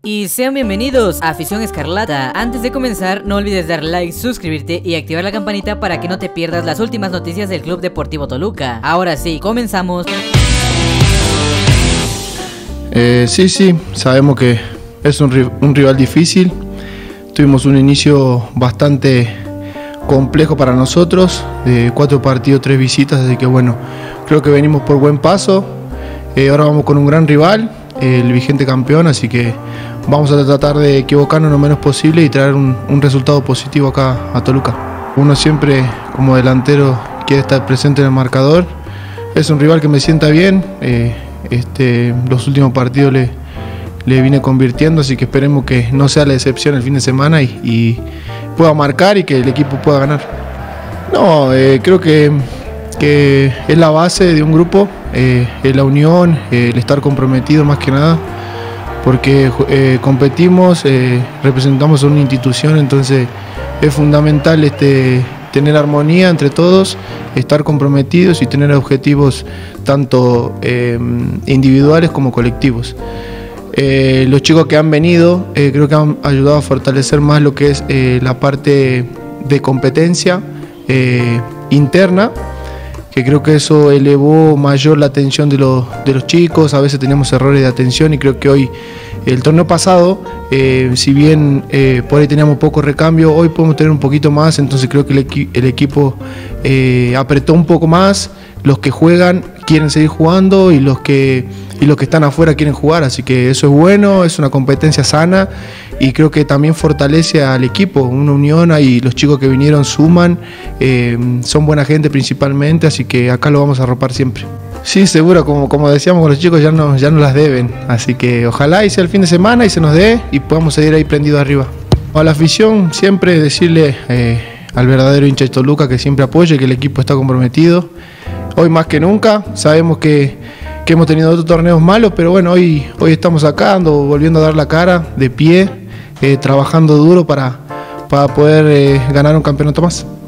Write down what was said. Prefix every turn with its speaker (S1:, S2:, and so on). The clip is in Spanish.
S1: Y sean bienvenidos a Afición Escarlata. Antes de comenzar, no olvides dar like, suscribirte y activar la campanita para que no te pierdas las últimas noticias del Club Deportivo Toluca. Ahora sí, comenzamos.
S2: Sí, sabemos que es un rival difícil. Tuvimos un inicio bastante complejo para nosotros, de 4 partidos, 3 visitas, así que bueno, creo que venimos por buen paso. Ahora vamos con un gran rival, el vigente campeón, así que vamos a tratar de equivocarnos lo menos posible y traer un resultado positivo acá a Toluca. Uno siempre como delantero quiere estar presente en el marcador. Es un rival que me sienta bien, los últimos partidos le vine convirtiendo, así que esperemos que no sea la excepción el fin de semana y pueda marcar y que el equipo pueda ganar. No, creo que es la base de un grupo, es la unión, el estar comprometido más que nada, porque competimos, representamos a una institución, entonces es fundamental tener armonía entre todos, estar comprometidos y tener objetivos tanto individuales como colectivos. Los chicos que han venido creo que han ayudado a fortalecer más lo que es la parte de competencia interna, que creo que eso elevó mayor la atención de los chicos. A veces teníamos errores de atención y creo que hoy, el torneo pasado, si bien por ahí teníamos poco recambio, hoy podemos tener un poquito más, entonces creo que el equipo apretó un poco más. Los que juegan quieren seguir jugando y los que están afuera quieren jugar, así que eso es bueno, es una competencia sana y creo que también fortalece al equipo, una unión. Ahí los chicos que vinieron suman, son buena gente principalmente, así que acá lo vamos a arropar siempre. Sí, seguro, como decíamos con los chicos, ya no las deben, así que ojalá y sea el fin de semana y se nos dé y podamos seguir ahí prendidos arriba. A la afición siempre decirle al verdadero hincha de Toluca que siempre apoye, que el equipo está comprometido. Hoy más que nunca, sabemos que hemos tenido otros torneos malos, pero bueno, hoy estamos acá, volviendo a dar la cara, de pie, trabajando duro para poder ganar un campeonato más.